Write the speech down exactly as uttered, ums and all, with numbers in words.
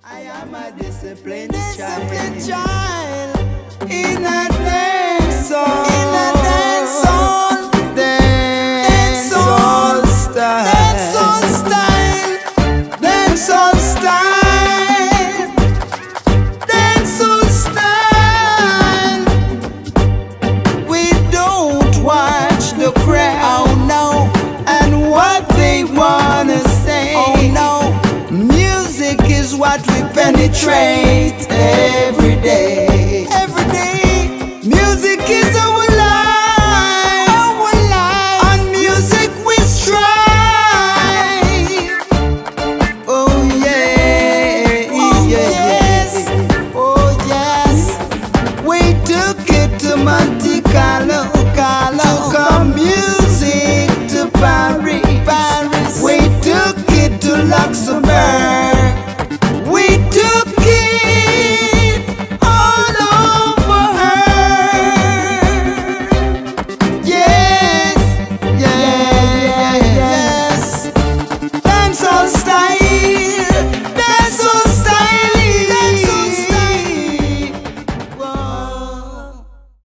I am a disciplined, disciplined child. child in a dancehall, in a dancehall, dancehall style, dancehall style, dancehall style, dancehall style. We don't watch the crowd, no, and what they wanna say. Oh no. Music is what we penetrate every day.